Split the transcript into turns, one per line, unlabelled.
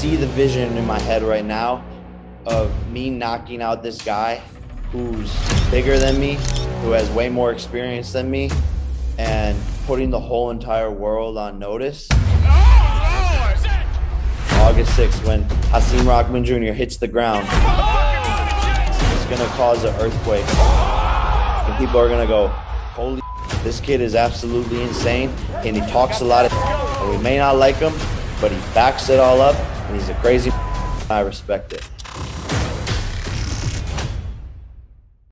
see the vision in my head right now of me knocking out this guy who's bigger than me, who has way more experience than me, and putting the whole entire world on notice. August 6th, when Hasim Rahman Jr. hits the ground, it's gonna cause an earthquake. And people are gonna go, holy shit, this kid is absolutely insane, and he talks a lot of and we may not like him, but he backs it all up, and he's a crazy. I respect it.